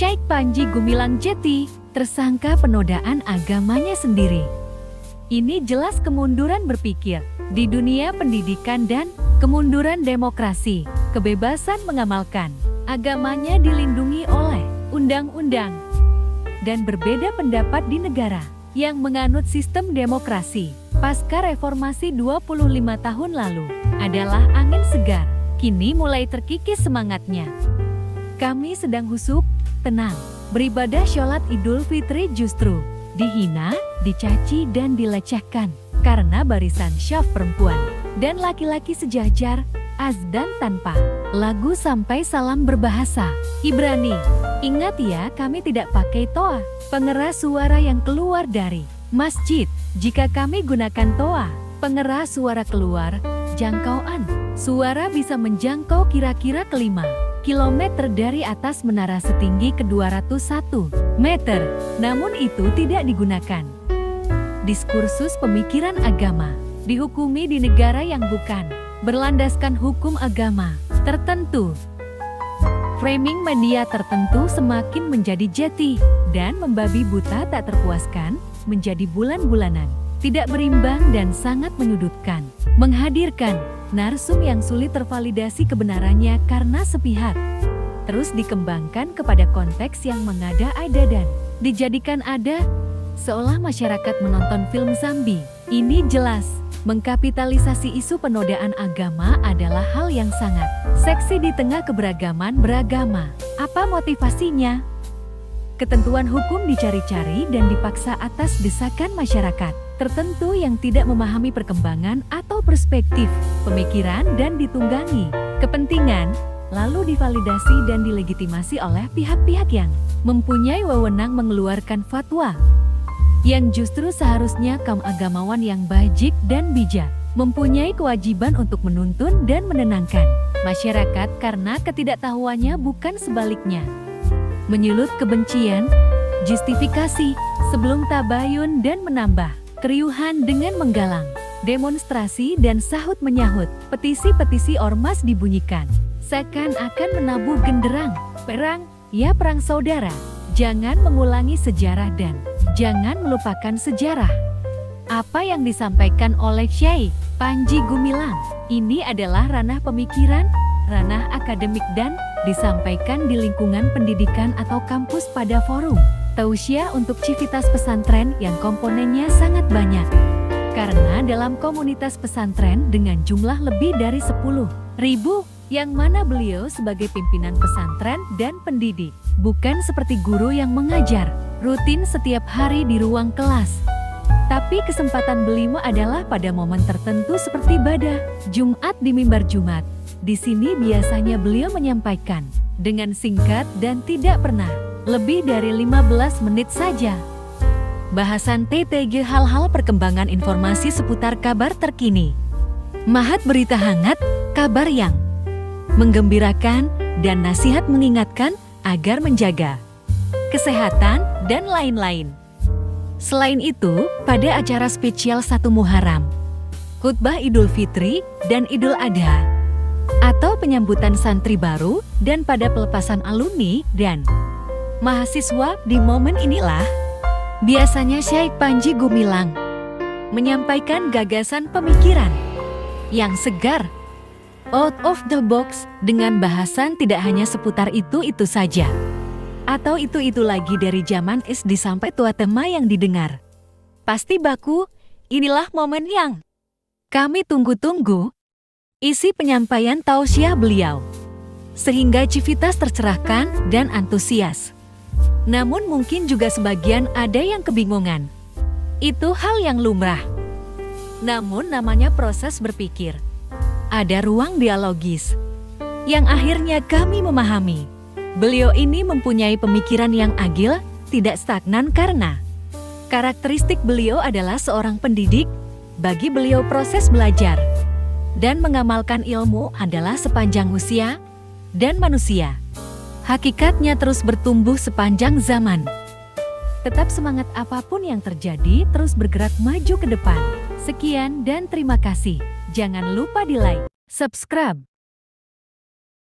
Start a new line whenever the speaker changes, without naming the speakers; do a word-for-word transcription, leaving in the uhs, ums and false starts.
Syekh Panji Gumilang Jeti, tersangka penodaan agamanya sendiri. Ini jelas kemunduran berpikir di dunia pendidikan dan kemunduran demokrasi, kebebasan mengamalkan agamanya dilindungi oleh undang-undang, dan berbeda pendapat di negara yang menganut sistem demokrasi pasca reformasi dua puluh lima tahun lalu adalah angin segar. Kini mulai terkikis semangatnya. Kami sedang husuk, tenang, beribadah sholat Idul Fitri justru dihina, dicaci dan dilecehkan karena barisan syaf perempuan dan laki-laki sejajar, azdan tanpa lagu sampai salam berbahasa Ibrani. Ingat ya, kami tidak pakai toa, pengeras suara yang keluar dari masjid. Jika kami gunakan toa, pengeras suara keluar, jangkauan suara bisa menjangkau kira-kira kelima kilometer dari atas menara setinggi ke dua ratus satu meter. Namun itu tidak digunakan. Diskursus pemikiran agama dihukumi di negara yang bukan berlandaskan hukum agama tertentu. Framing media tertentu semakin menjadi jeti dan membabi buta tak terpuaskan menjadi bulan-bulanan, tidak berimbang dan sangat menyudutkan, menghadirkan narsum yang sulit tervalidasi kebenarannya karena sepihak. Terus dikembangkan kepada konteks yang mengada-ada dan dijadikan ada, seolah masyarakat menonton film zombie. Ini jelas mengkapitalisasi isu penodaan agama adalah hal yang sangat seksi di tengah keberagaman beragama. Apa motivasinya? Ketentuan hukum dicari-cari dan dipaksa atas desakan masyarakat tertentu yang tidak memahami perkembangan atau perspektif pemikiran dan ditunggangi kepentingan, lalu divalidasi dan dilegitimasi oleh pihak-pihak yang mempunyai wewenang mengeluarkan fatwa, yang justru seharusnya kaum agamawan yang bajik dan bijak mempunyai kewajiban untuk menuntun dan menenangkan masyarakat karena ketidaktahuannya, bukan sebaliknya menyulut kebencian, justifikasi sebelum tabayun dan menambah keriuhan dengan menggalang demonstrasi dan sahut menyahut. Petisi-petisi ormas dibunyikan seakan-akan menabuh genderang perang, ya perang saudara. Jangan mengulangi sejarah dan jangan melupakan sejarah. Apa yang disampaikan oleh Syekh Panji Gumilang ini adalah ranah pemikiran, ranah akademik dan disampaikan di lingkungan pendidikan atau kampus pada forum tausiah untuk civitas pesantren yang komponennya sangat banyak. Karena dalam komunitas pesantren dengan jumlah lebih dari sepuluh ribu, yang mana beliau sebagai pimpinan pesantren dan pendidik, bukan seperti guru yang mengajar rutin setiap hari di ruang kelas. Tapi kesempatan beliau adalah pada momen tertentu seperti ibadah Jumat di mimbar Jumat. Di sini biasanya beliau menyampaikan dengan singkat dan tidak pernah lebih dari lima belas menit saja. Bahasan T T G, hal-hal perkembangan informasi seputar kabar terkini. Mahat berita hangat, kabar yang menggembirakan dan nasihat mengingatkan agar menjaga kesehatan dan lain-lain. Selain itu, pada acara spesial satu Muharram, khutbah Idul Fitri dan Idul Adha, atau penyambutan santri baru dan pada pelepasan alumni dan mahasiswa, di momen inilah biasanya Syekh Panji Gumilang menyampaikan gagasan pemikiran yang segar, out of the box, dengan bahasan tidak hanya seputar itu-itu saja atau itu-itu lagi dari zaman S D sampai tua. Tema yang didengar pasti baku. Inilah momen yang kami tunggu-tunggu, isi penyampaian tausiah beliau, sehingga civitas tercerahkan dan antusias. Namun mungkin juga sebagian ada yang kebingungan. Itu hal yang lumrah. Namun namanya proses berpikir. Ada ruang dialogis yang akhirnya kami memahami. Beliau ini mempunyai pemikiran yang agil, tidak stagnan karena karakteristik beliau adalah seorang pendidik. Bagi beliau proses belajar dan mengamalkan ilmu adalah sepanjang usia dan manusia. Hakikatnya terus bertumbuh sepanjang zaman. Tetap semangat apapun yang terjadi, terus bergerak maju ke depan. Sekian dan terima kasih. Jangan lupa di like, subscribe,